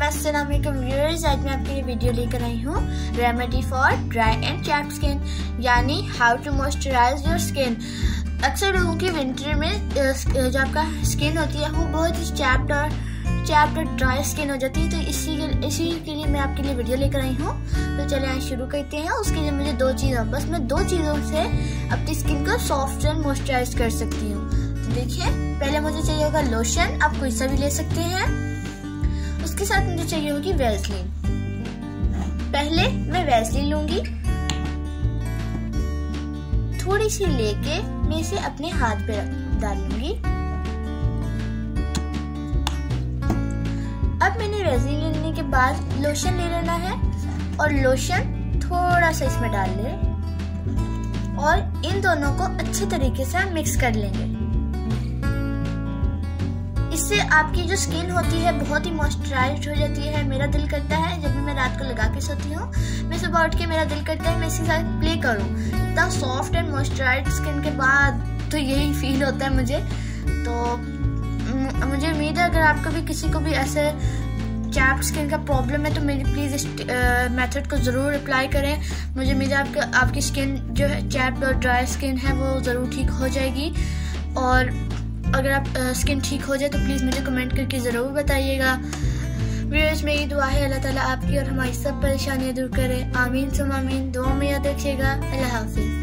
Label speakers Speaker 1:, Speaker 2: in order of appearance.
Speaker 1: अस्सलाम वालेकुम व्यूअर्स, आज मैं आपके लिए वीडियो लेकर आई हूँ remedy for dry and chapped skin, यानी how to moisturise your skin. अक्सर लोगों की विंटर में जो आपका स्किन होती है वो बहुत ही चैप्ड और ड्राई स्किन हो जाती है। तो इसी के लिए मैं आपके लिए वीडियो लेकर आई हूँ। तो चलिए आज शुरू करते हैं। उसके लिए मुझे मैं दो चीज़ों से अपनी स्किन को सॉफ्ट एंड मॉइस्चराइज कर सकती हूँ। तो देखिए, पहले मुझे चाहिए होगा लोशन, आप कोई सा भी ले सकते हैं। उसके साथ मुझे चाहिए होगी वैसलीन। पहले मैं वैसलीन लूंगी, थोड़ी सी लेके मैं इसे अपने हाथ पे डाल लूंगी। अब मैंने वैसलीन लेने के बाद लोशन ले लेना है और लोशन थोड़ा सा इसमें डाल ले और इन दोनों को अच्छे तरीके से मिक्स कर लेंगे। इससे आपकी जो स्किन होती है बहुत ही मॉइस्चराइज्ड हो जाती है। मेरा दिल करता है जब भी मैं रात को लगा के सोती हूँ, मैं सुबह उठ के मेरा दिल करता है मैं इसके साथ प्ले करूँ। इतना सॉफ्ट एंड मॉइस्चराइज्ड स्किन के बाद तो यही फील होता है मुझे। तो मुझे उम्मीद है अगर आपको भी किसी को भी ऐसे चैप्ड स्किन का प्रॉब्लम है तो मेरी प्लीज़ इस मेथड को ज़रूर अप्लाई करें। मुझे उम्मीद है आपकी स्किन जो है चैप्ड और ड्राई स्किन है वो ज़रूर ठीक हो जाएगी। और अगर आप स्किन ठीक हो जाए तो प्लीज़ मुझे कमेंट करके ज़रूर बताइएगा। व्यूअर्स, मेरी दुआ है अल्लाह ताला आपकी और हमारी सब परेशानियाँ दूर करे। आमीन सुम आमीन। दुआ में याद रखिएगा। अल्लाह हाफिज़।